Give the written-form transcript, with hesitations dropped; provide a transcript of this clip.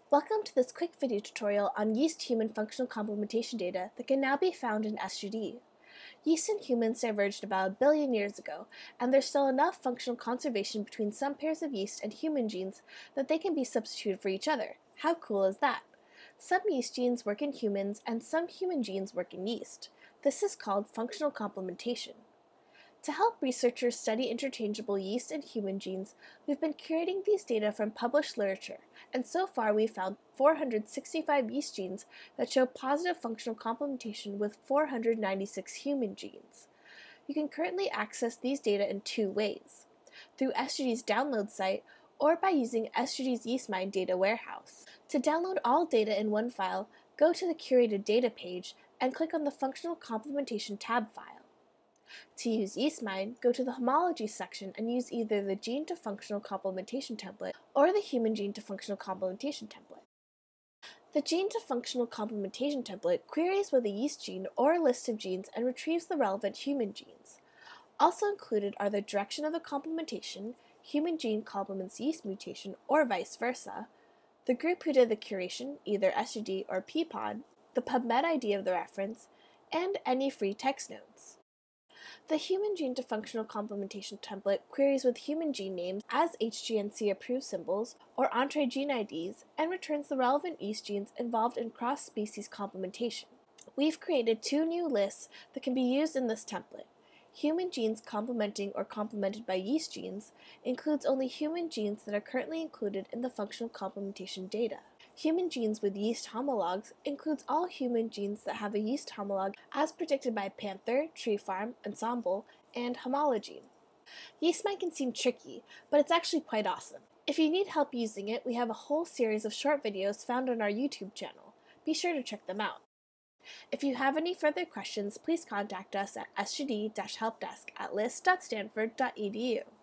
Welcome to this quick video tutorial on yeast-human functional complementation data that can now be found in SGD. Yeast and humans diverged about 1 billion years ago, and there's still enough functional conservation between some pairs of yeast and human genes that they can be substituted for each other. How cool is that? Some yeast genes work in humans, and some human genes work in yeast. This is called functional complementation. To help researchers study interchangeable yeast and human genes, we've been curating these data from published literature, and so far we've found 465 yeast genes that show positive functional complementation with 496 human genes. You can currently access these data in two ways: through SGD's download site or by using SGD's Yeast-Human data warehouse. To download all data in one file, go to the Curated Data page and click on the Functional Complementation tab file. To use Yeast-Human, go to the Homology section and use either the Gene to Functional Complementation template or the Human Gene to Functional Complementation template. The Gene to Functional Complementation template queries with a yeast gene or a list of genes and retrieves the relevant human genes. Also included are the direction of the complementation, human gene complements yeast mutation or vice versa, the group who did the curation, either SGD or PPOD, the PubMed ID of the reference, and any free text notes. The Human Gene to Functional Complementation template queries with human gene names as HGNC approved symbols or Entree gene IDs and returns the relevant yeast genes involved in cross-species complementation. We've created two new lists that can be used in this template. Human genes complementing or complemented by yeast genes includes only human genes that are currently included in the functional complementation data. Human genes with yeast homologs includes all human genes that have a yeast homolog as predicted by Panther, Tree Farm, Ensemble, and Homology. Yeast-Human can seem tricky, but it's actually quite awesome. If you need help using it, we have a whole series of short videos found on our YouTube channel. Be sure to check them out. If you have any further questions, please contact us at sgd-helpdesk@list.stanford.edu.